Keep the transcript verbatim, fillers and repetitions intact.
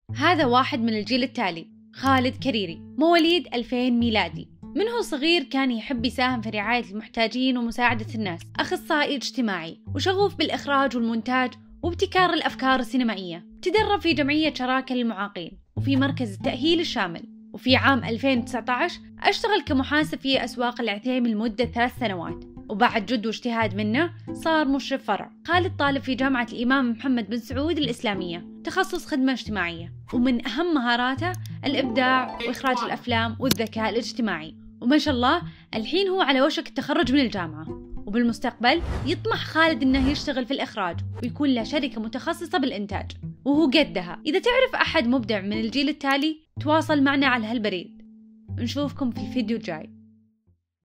هذا واحد من الجيل التالي، خالد كريري، مواليد ألفين ميلادي. من هو صغير كان يحب يساهم في رعاية المحتاجين ومساعدة الناس، أخصائي اجتماعي وشغوف بالإخراج والمونتاج وابتكار الأفكار السينمائية. تدرب في جمعية شراكة للمعاقين وفي مركز التأهيل الشامل. وفي عام ألفين وتسعة عشر اشتغل كمحاسب في أسواق العتيم لمدة ثلاث سنوات، وبعد جد واجتهاد منه صار مشرف فرع. خالد طالب في جامعة الإمام محمد بن سعود الإسلامية، تخصص خدمة اجتماعية، ومن أهم مهاراته الإبداع وإخراج الأفلام والذكاء الاجتماعي. وما شاء الله الحين هو على وشك التخرج من الجامعة، وبالمستقبل يطمح خالد إنه يشتغل في الإخراج ويكون له شركة متخصصة بالإنتاج، وهو قدها. إذا تعرف أحد مبدع من الجيل التالي تواصل معنا على هالبريد. نشوفكم في الفيديو الجاي.